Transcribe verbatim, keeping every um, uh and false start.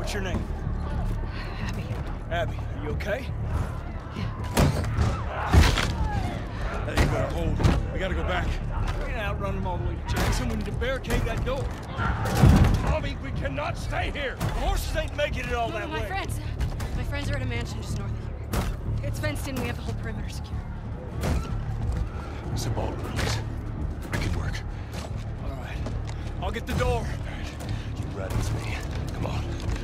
What's your name? Abby. Abby, are you okay? Yeah. Hey, you better hold. We gotta go back. We can't outrun them all the way to Jackson. We need to barricade that door. Tommy, we cannot stay here. The horses ain't making it all No, that no, my way. friends. My friends are at a mansion just north of here. It's fenced in. We have the whole perimeter secure. It's a Baldwin, please. I can work. All right. I'll get the door. All right. You ride with me. Come on.